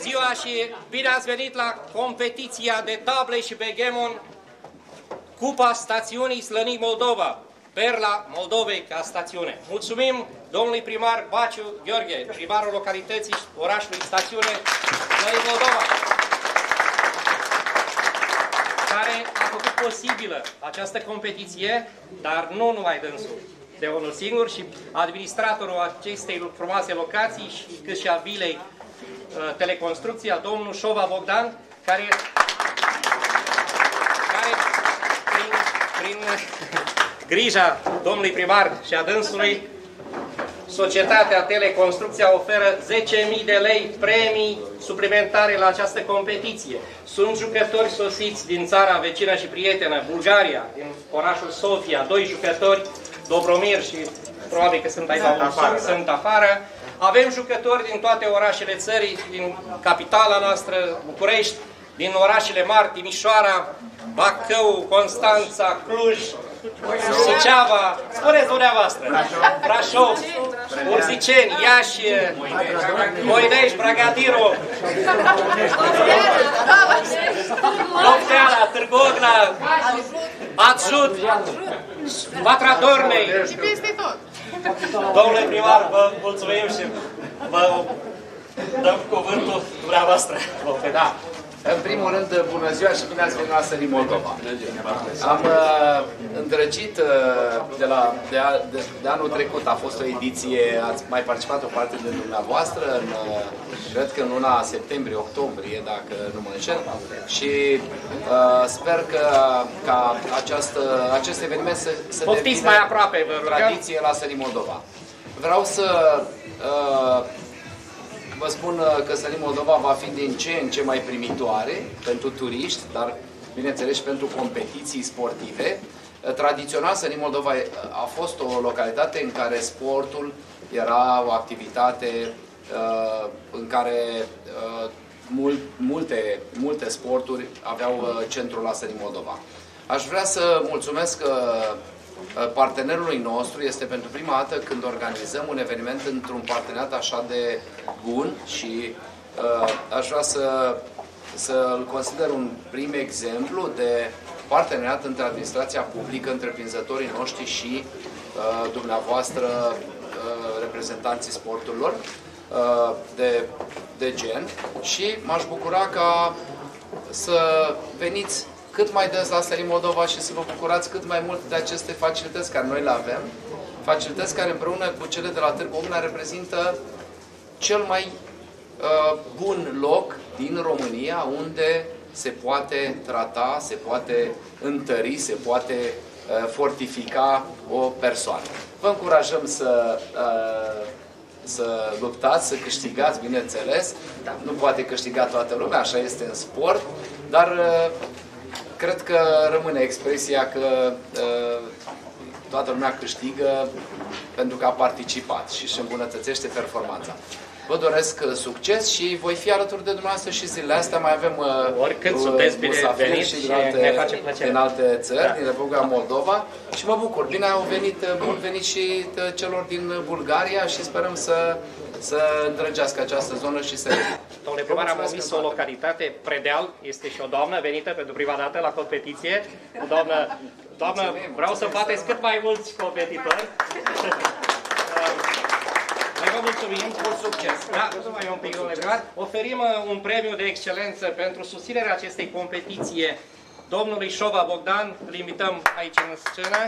ziua și bine ați venit la competiția de table și backgammon Cupa Stațiunii Slănic Moldova, Perla Moldovei ca stațiune. Mulțumim domnului primar Baciu Gheorghe, primarul localității orașului Stațiune Slănic Moldova, care a făcut posibilă această competiție, dar nu numai dânsul de unul singur, și administratorul acestei frumoase locații, și cât și a vilei Teleconstrucția, domnul Șova Bogdan, care prin grija domnului primar și a dânsului, societatea Teleconstrucția oferă 10.000 de lei premii suplimentare la această competiție. Sunt jucători sosiți din țara vecină și prietenă, Bulgaria, din orașul Sofia, 2 jucători, Dobromir și probabil că sunt aici sunt afară. Avem jucători din toate orașele țării, din capitala noastră, București, din orașele mari, Timișoara, Bacău, Constanța, Cluj, Suceava, spuneți dumneavoastră, Brașov, Urziceni, Iași, Moinești, Bragadiru, Lofteala, Târgovna, Atzut, Vatra Dornei. Și peste tot. Domnule primar, vă mulțumim și vă dăm cuvântul dumneavoastră. Da. În primul rând, bună ziua și bine ați venit la Slănic Moldova. Am îndrăgit de anul trecut, a fost o ediție, ați mai participat o parte de dumneavoastră, cred că în luna septembrie-octombrie, dacă nu mă înșel, și sper ca acest eveniment să devină mai aproape, tradiție la Slănic Moldova. Vreau să vă spun că Slănic Moldova va fi din ce în ce mai primitoare pentru turiști, dar bineînțeles și pentru competiții sportive. Tradițional, Slănic Moldova a fost o localitate în care sportul era o activitate în care multe sporturi aveau centrul la Slănic Moldova. Aș vrea să mulțumesc partenerului nostru. Este pentru prima dată când organizăm un eveniment într-un parteneriat așa de bun și aș vrea să-l consider un prim exemplu de parteneriat între administrația publică, întreprinzătorii noștri și dumneavoastră, reprezentanții sporturilor de gen, și m-aș bucura ca să veniți cât mai des la Slănic Moldova și să vă bucurați cât mai mult de aceste facilități care noi le avem. Facilități care împreună cu cele de la Târgu Muntenia reprezintă cel mai bun loc din România unde se poate trata, se poate întări, se poate fortifica o persoană. Vă încurajăm să luptați, să câștigați, bineînțeles. Nu poate câștiga toată lumea, așa este în sport, dar cred că rămâne expresia că toată lumea câștigă pentru că a participat și își îmbunătățește performanța. Vă doresc succes și voi fi alături de dumneavoastră și zilele astea. Mai avem musafiri și din alte țări, din Republica Moldova, și mă bucur. Bine au venit, bun venit și celor din Bulgaria și sperăm să îndrăgească această zonă și să revină. Domnule primar, am omis o localitate, Predeal, este și o doamnă venită pentru prima dată la competiție. Doamnă, vreau să bateți cât mai mulți competitori. Noi vă mulțumim, mult succes. Da, mai un pic, domnule primar. Oferim un premiu de excelență pentru susținerea acestei competiție domnului Șova Bogdan. Îl invităm aici în scenă.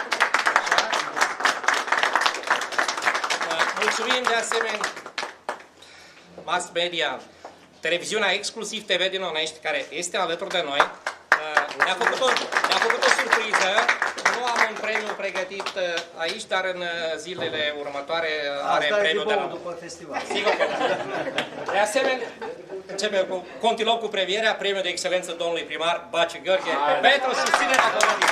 Mulțumim de asemenea mass media, televiziunea Exclusiv TV din Onești, care este alături de noi. Ne-a făcut o surpriză. Nu am un premiu pregătit aici, dar în zilele următoare are premiul de la după festival. Sigur că da. De asemenea, continuăm cu premierea, premiul de excelență domnului primar Baciu Gheorghe pentru susținerea domnului.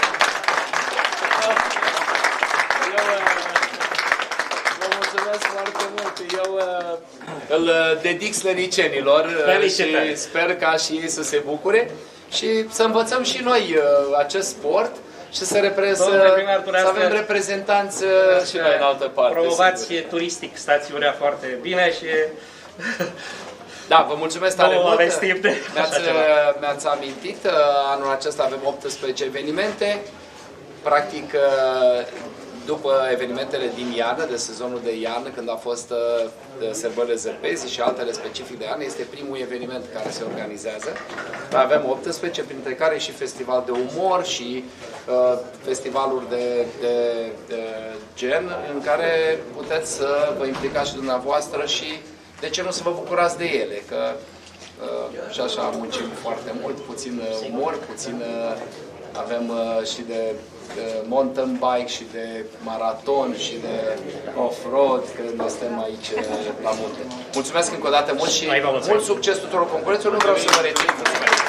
Vă mulțumesc foarte mult. Eu îl dedic slănicenilor și sper ca și ei să se bucure și să învățăm și noi acest sport și să avem reprezentanți și noi în altă parte. Promovați turistic stațiunea foarte bine și Da, vă mulțumesc tare mult. Mi-ați amintit, anul acesta avem 18 evenimente. Practic, după evenimentele din iarnă, de sezonul de iarnă, când a fost sărbările Zăpezii și altele specific de iarnă, este primul eveniment care se organizează. Avem 18, printre care și festival de umor și festivaluri de gen, în care puteți să vă implicați și dumneavoastră și de ce nu să vă bucurați de ele, că și așa muncim foarte mult, puțin umor, puțin avem și de mountain bike și de maraton și de off-road, când suntem aici la munte. Mulțumesc încă o dată mult și mult succes tuturor concurenților, nu vreau să vă rețin.